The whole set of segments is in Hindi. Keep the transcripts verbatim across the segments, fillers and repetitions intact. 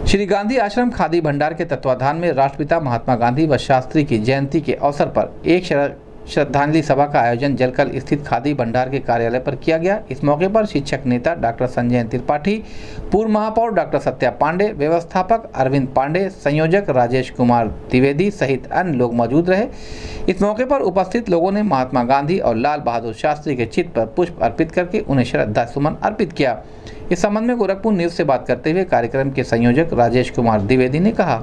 श्री गांधी आश्रम खादी भंडार के तत्वाधान में राष्ट्रपिता महात्मा गांधी व शास्त्री की जयंती के अवसर पर एक श्रद्धांजलि सभा का आयोजन जलकल स्थित खादी भंडार के कार्यालय पर किया गया। इस मौके पर शिक्षक नेता डॉक्टर संजय त्रिपाठी, पूर्व महापौर डॉक्टर सत्या पांडे, व्यवस्थापक अरविंद पांडे, संयोजक राजेश कुमार द्विवेदी सहित अन्य लोग मौजूद रहे। इस मौके पर उपस्थित लोगों ने महात्मा गांधी और लाल बहादुर शास्त्री के चित्र पर पुष्प अर्पित करके उन्हें श्रद्धा सुमन अर्पित किया। इस संबंध में गोरखपुर न्यूज से बात करते हुए कार्यक्रम के संयोजक राजेश कुमार द्विवेदी ने कहा,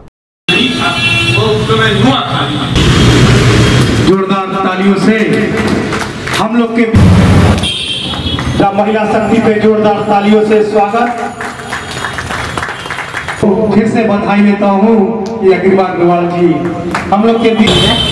जोरदार तालियों से हम लोग के महिला शक्ति पे जोरदार तालियों से स्वागत। तो फिर से बधाई देता हूँ ये अग्रवाल अग्रवाल जी हम लोग के बीच है।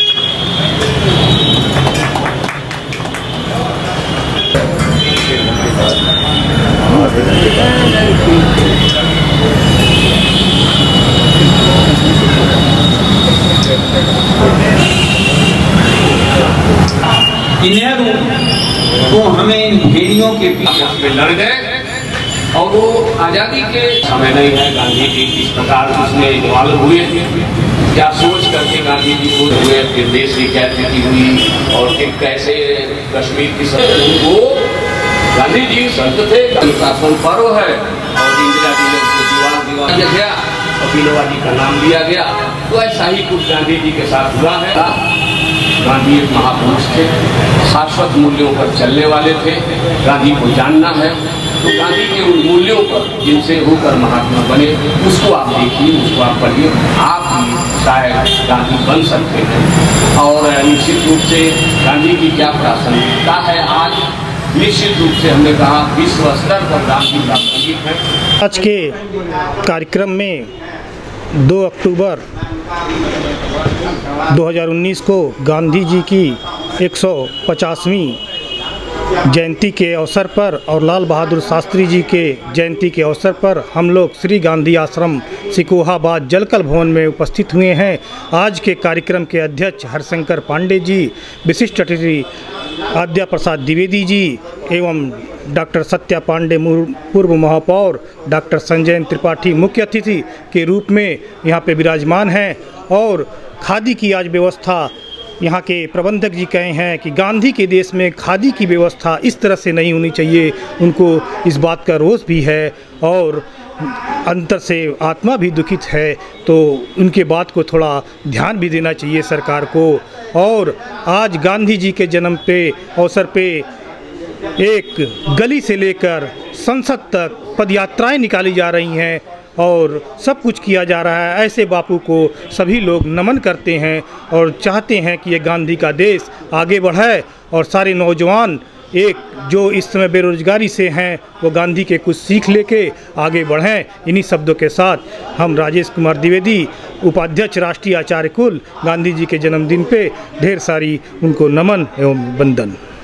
वो हमें इन भेड़ियों के पीछे लड़ गए और वो आजादी के समय नहीं है। गांधी जी किस प्रकार उसमें इन्वॉल्व हुए, क्या सोच करके गांधी जी को हुए, फिर देश की क्या स्थिति हुई और फिर कैसे कश्मीर की वो गांधी जी संत थे। शासन पर्व है और इंदिरा जी ने उसको दीवार दीवार दिया गया और बिलोवा जी का नाम लिया गया। तो ऐसा ही कुछ गांधी जी के साथ हुआ है। गांधी एक महापुरुष थे, शाश्वत मूल्यों पर चलने वाले थे। गांधी को जानना है तो गांधी के उन मूल्यों पर जिनसे होकर महात्मा बने उसको आप देखिए, उसको आप पढ़िए, आप भी शायद गांधी बन सकते हैं। और निश्चित रूप से गांधी की क्या प्रासंगिकता है आज निश्चित रूप से हमने कहा विश्व स्तर पर गांधी प्रासंगिक है। आज के कार्यक्रम में दो अक्टूबर दो हज़ार उन्नीस को गांधी जी की एक सौ पचासवीं जयंती के अवसर पर और लाल बहादुर शास्त्री जी के जयंती के अवसर पर हम लोग श्री गांधी आश्रम सिकोहाबाद जलकल भवन में उपस्थित हुए हैं। आज के कार्यक्रम के अध्यक्ष हरशंकर पांडे जी, विशिष्ट अतिथि आद्या प्रसाद द्विवेदी जी एवं डॉक्टर सत्या पांडे पूर्व महापौर, डॉक्टर संजय त्रिपाठी मुख्य अतिथि के रूप में यहाँ पे विराजमान हैं। और खादी की आज व्यवस्था यहाँ के प्रबंधक जी कहे हैं कि गांधी के देश में खादी की व्यवस्था इस तरह से नहीं होनी चाहिए। उनको इस बात का रोष भी है और अंतर से आत्मा भी दुखित है, तो उनके बात को थोड़ा ध्यान भी देना चाहिए सरकार को। और आज गांधी जी के जन्म पे अवसर पे एक गली से लेकर संसद तक पदयात्राएं निकाली जा रही हैं और सब कुछ किया जा रहा है। ऐसे बापू को सभी लोग नमन करते हैं और चाहते हैं कि ये गांधी का देश आगे बढ़े और सारे नौजवान एक जो इस समय बेरोजगारी से हैं वो गांधी के कुछ सीख लेके आगे बढ़ें। इन्हीं शब्दों के साथ हम राजेश कुमार द्विवेदी, उपाध्यक्ष राष्ट्रीय आचार्य कुल, गांधी जी के जन्मदिन पे ढेर सारी उनको नमन एवं वंदन।